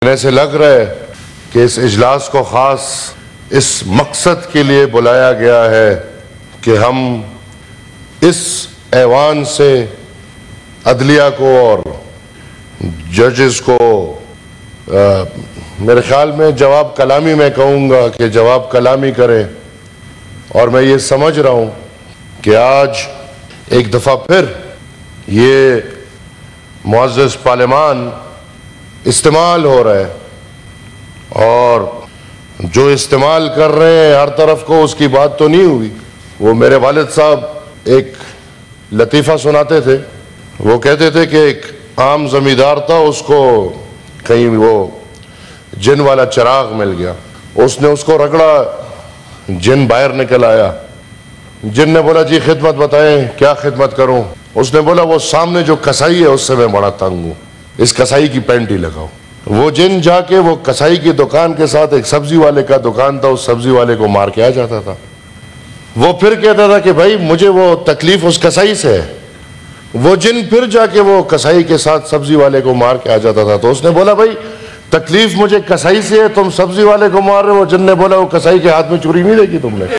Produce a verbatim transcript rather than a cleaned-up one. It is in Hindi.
से लग रहा है कि इस इजलास को ख़ास इस मकसद के लिए बुलाया गया है कि हम इस ऐवान से अदलिया को और जजेस को आ, मेरे ख्याल में जवाब कलामी मैं कहूँगा कि जवाब कलामी करें। और मैं ये समझ रहा हूँ कि आज एक दफ़ा फिर ये मुअज़्ज़ज़ पार्लिमान इस्तेमाल हो रहा है और जो इस्तेमाल कर रहे हैं हर तरफ को, उसकी बात तो नहीं हुई। वो मेरे वालिद साहब एक लतीफ़ा सुनाते थे। वो कहते थे कि एक आम ज़मींदार था, उसको कहीं वो जिन वाला चिराग मिल गया। उसने उसको रगड़ा, जिन बाहर निकल आया। जिन ने बोला जी खिदमत बताएं, क्या खिदमत करूं? उसने बोला वो सामने जो कसाई है उससे मैं बड़ा तंग हूं, इस कसाई की पेंट ही लगाओ। वो जिन जाके वो कसाई की दुकान के साथ एक सब्जी वाले का दुकान था, उस सब्जी वाले को मार के आ जाता था। वो फिर कहता था कि भाई मुझे वो तकलीफ उस कसाई से है। वो जिन फिर जाके वो कसाई के साथ सब्जी वाले को मार के आ जाता था। तो उसने बोला भाई तकलीफ मुझे कसाई से है, तुम सब्जी वाले को मार रहे हो। जिन ने बोला वो कसाई के हाथ में चूरी नहीं देखी तुमने?